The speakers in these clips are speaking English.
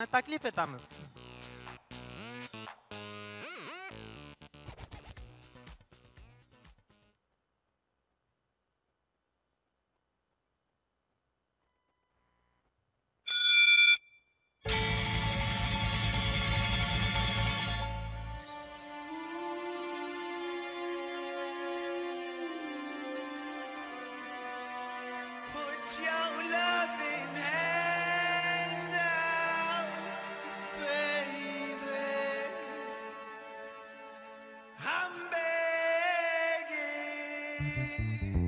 taklif etamiz. Put your loving hand out, baby. I'm begging.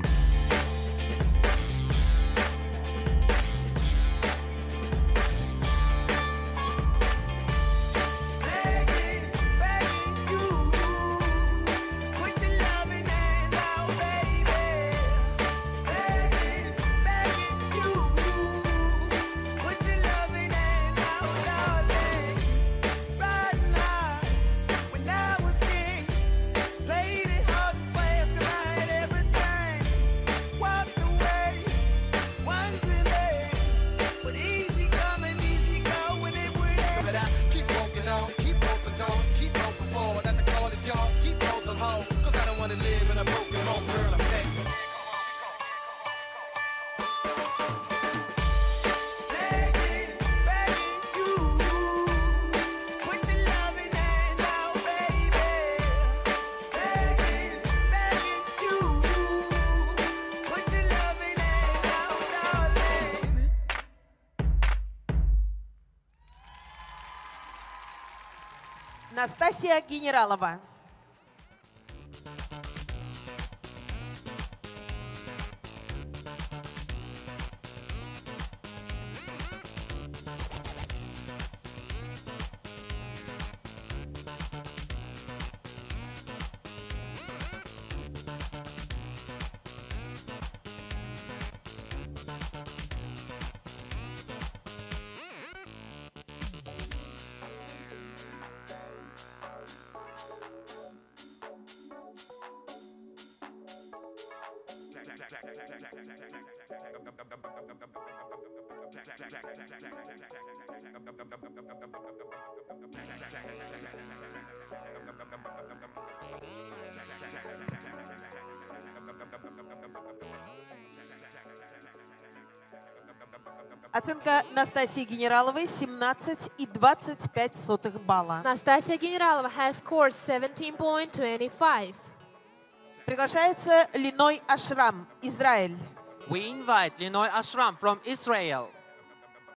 Begging, begging you. Put your loving hand out, baby. Begging, begging you. Put your loving hand out, darling. Riding high when I was king. Played it hard and fast 'cause I had everything. Walked away, wondering, but easy coming, easy going, it would end. So that I keep walking on, keep open doors, keep open forward. That the call is yours, keep those on hold. 'Cause I don't wanna live in a broken home, girl, I'm begging. Begging, begging you. Put your loving hand out, baby. Begging, begging you. Put your loving hand out, darling. Настасья Генералова. Оценка Настасьи Генераловой 17,25 балла. Nastasia Generalova has scored 17.25. Приглашается Линой Ашрам, Израиль. We invite Linoy Ashram from Israel.